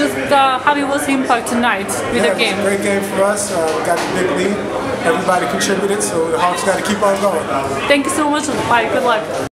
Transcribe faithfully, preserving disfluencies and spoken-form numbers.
just uh, how was the impact tonight with yeah, the game? It was a great game for us. Uh, we got the big lead. Everybody contributed, so the Hawks got to keep on going. Thank you so much. Bye. Good luck.